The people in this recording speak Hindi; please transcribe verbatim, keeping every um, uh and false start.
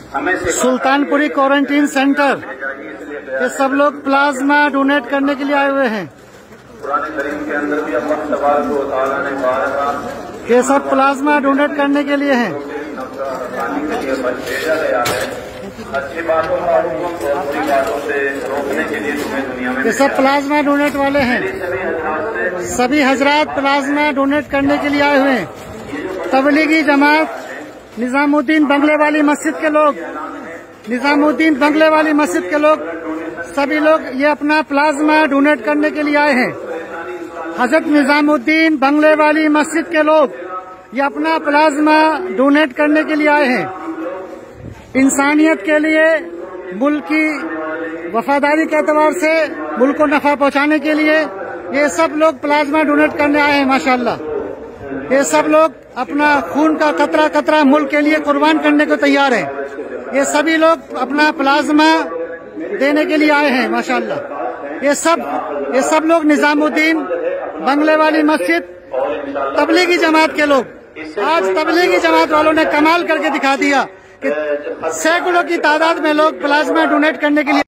सुल्तानपुरी क्वारंटीन सेंटर, ये सब लोग प्लाज्मा डोनेट करने के लिए आए हुए हैं। ये सब प्लाज्मा डोनेट करने के लिए हैं। अच्छी बातों और बुरी बातों से रोकने के लिए तुम्हें दुनिया में ये सब प्लाज्मा डोनेट वाले हैं। सभी हजरात प्लाज्मा डोनेट करने के लिए आए हुए हैं। तबलीगी जमात, निजामुद्दीन बंगले वाली मस्जिद के लोग, निजामुद्दीन बंगले वाली मस्जिद के लोग, सभी लोग ये अपना प्लाज्मा डोनेट करने के लिए आए हैं। हजरत निजामुद्दीन बंगले वाली मस्जिद के लोग ये अपना प्लाज्मा डोनेट करने के लिए आए हैं। इंसानियत के लिए, मुल्क की वफादारी के एतबार से, मुल्क को नफा पहुंचाने के लिए ये सब लोग प्लाज्मा डोनेट करने आए हैं। माशाल्लाह, ये सब लोग अपना खून का कतरा कतरा मुल्क के लिए कुर्बान करने को तैयार हैं। ये सभी लोग अपना प्लाज्मा देने के लिए आए हैं। माशाल्लाह, ये सब ये सब लोग निजामुद्दीन बंगले वाली मस्जिद, तबलीगी जमात के लोग। आज तबलीगी जमात वालों ने कमाल करके दिखा दिया कि सैकड़ों की तादाद में लोग प्लाज्मा डोनेट करने के लिए